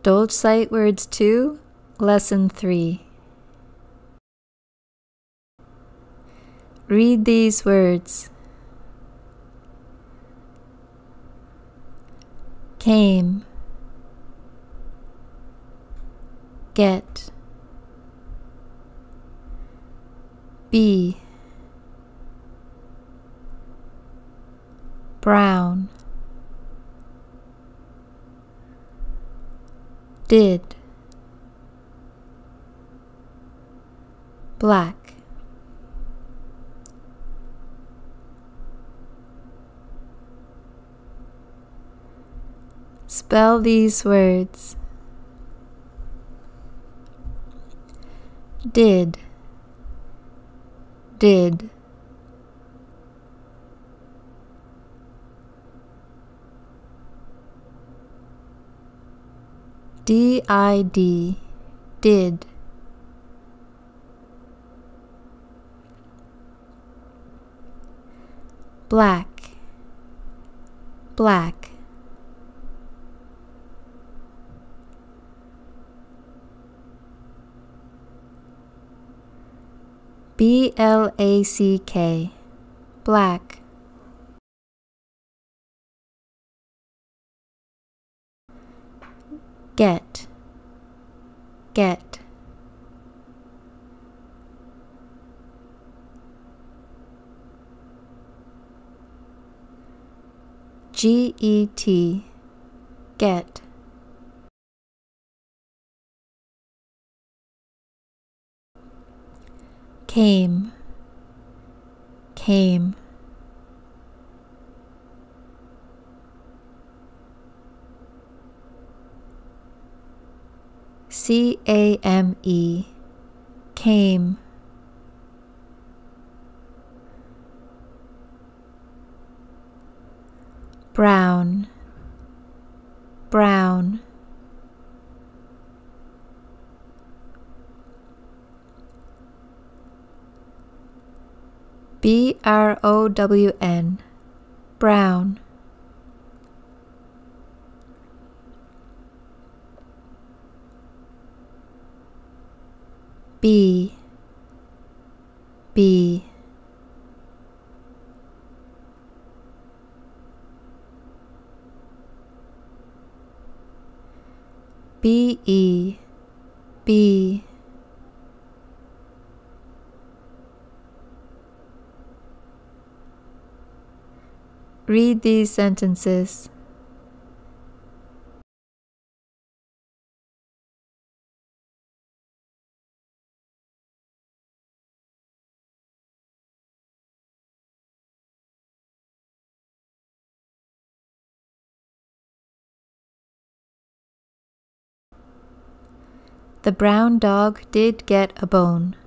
Adult Sight Words 2, Lesson 3. Read these words. Came, get, be, brown, did, black. Spell these words. Did, did. D-I-D, did. Black, black. B-L-A-C-K, black. Get, get. G-E-T, get. Came, came. C-A-M-E, came. Brown, brown. B-R-O-W-N, brown. B, B. B-E, B. Read these sentences. The brown dog did get a bone.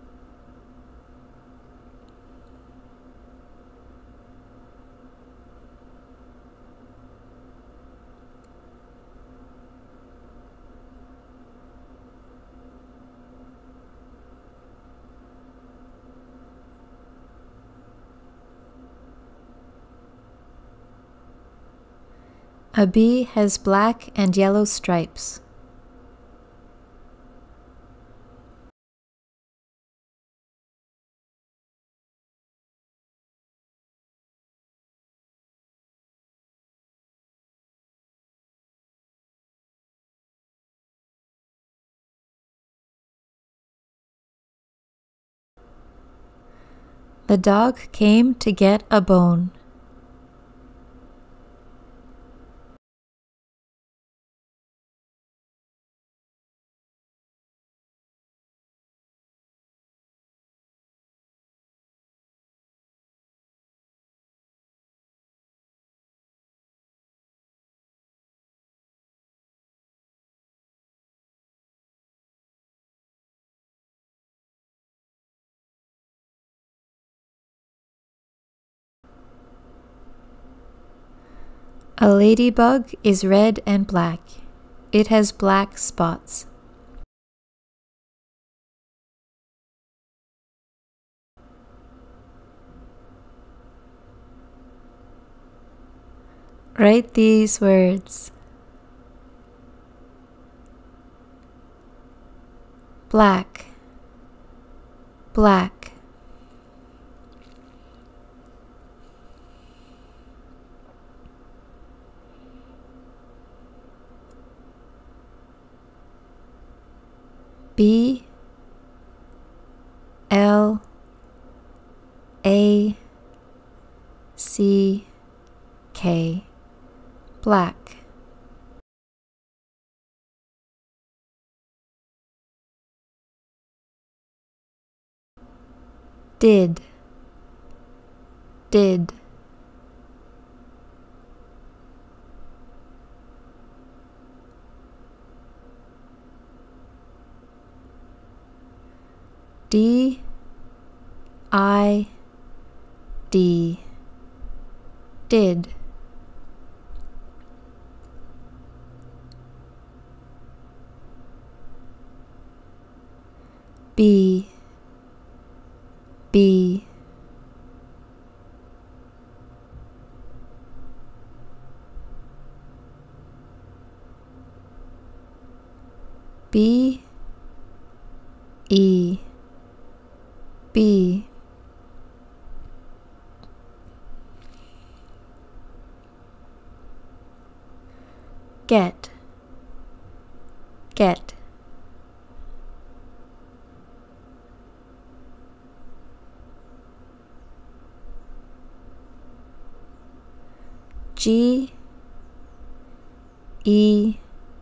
A bee has black and yellow stripes. The dog came to get a bone. A ladybug is red and black. It has black spots. Write these words. black, black. B L A C K, black. Did, did. D I D, did. B B B E B. Get, get. G E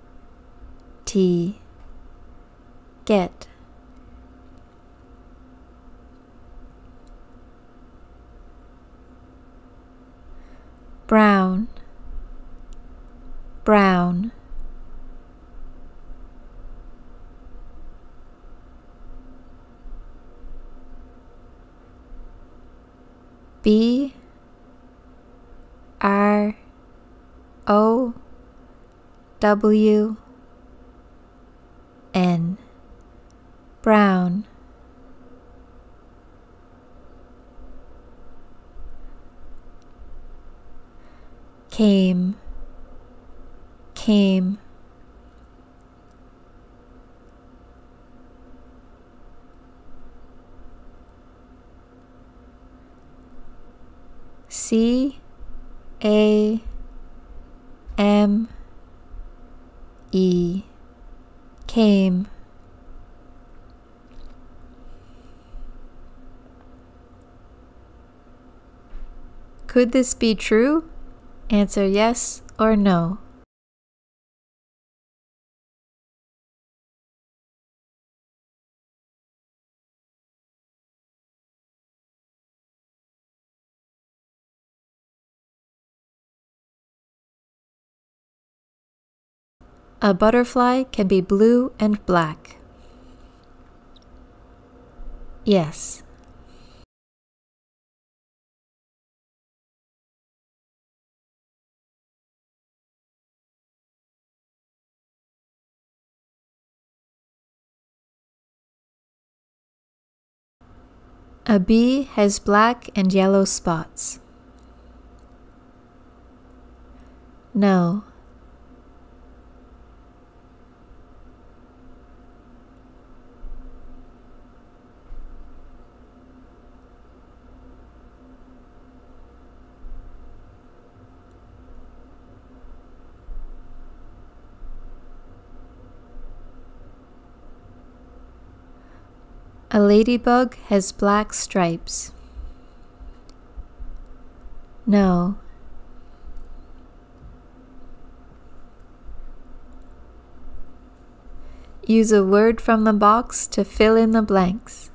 T, get. Brown, brown. B R O W N, brown. Came, came. C A M E, came. Could this be true? Answer yes or no. A butterfly can be blue and black. Yes. A bee has black and yellow spots. No. A ladybug has black stripes. No. Use a word from the box to fill in the blanks.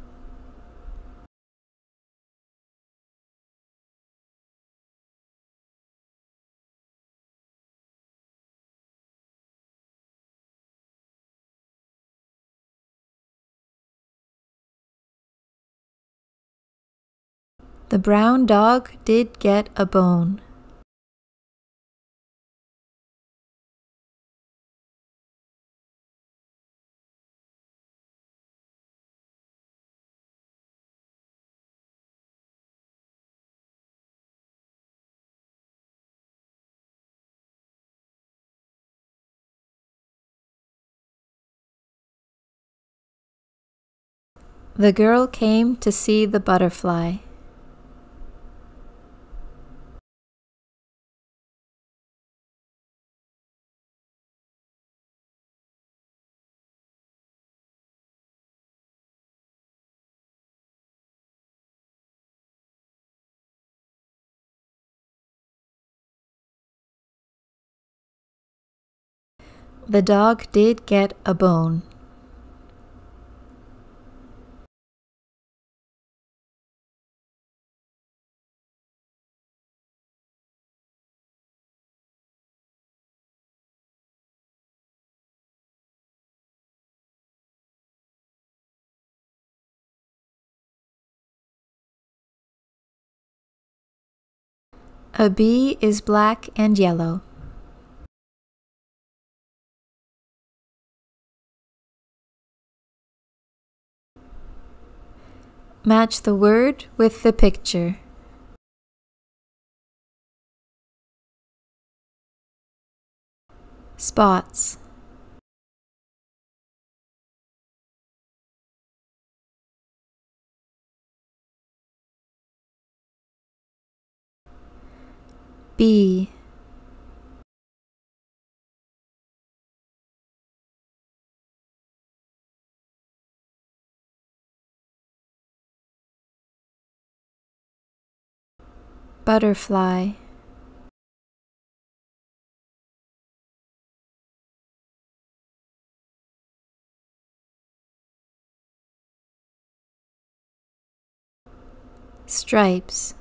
The brown dog did get a bone. The girl came to see the butterfly. The dog did get a bone. A bee is black and yellow. Match the word with the picture. Spots. Bee. Butterfly. Stripes.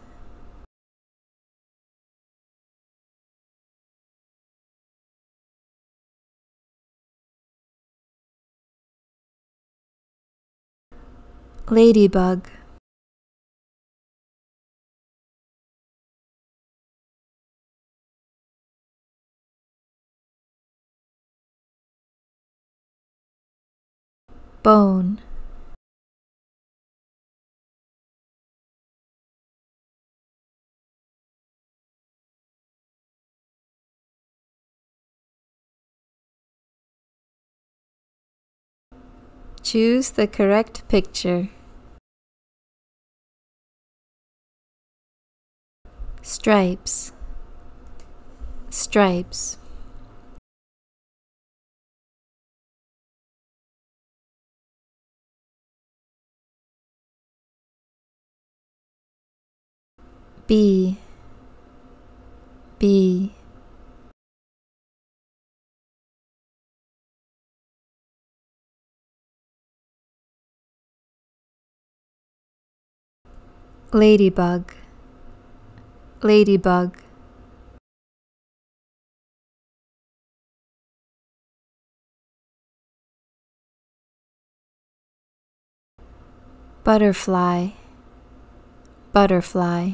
Ladybug. Bone. Choose the correct picture. Stripes. Stripes. Bee. Bee. Ladybug. Ladybug. Butterfly. Butterfly.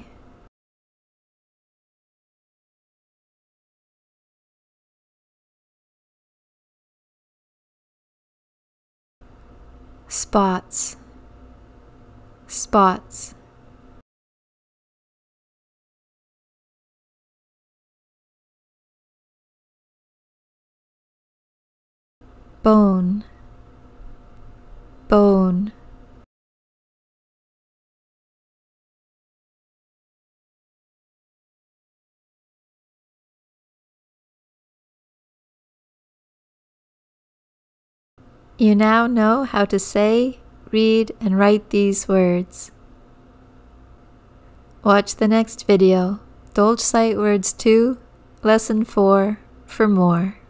Spots. Spots. Bone. Bone. You now know how to say, read, and write these words. Watch the next video, Dolch Sight Words 2, Lesson 4, for more.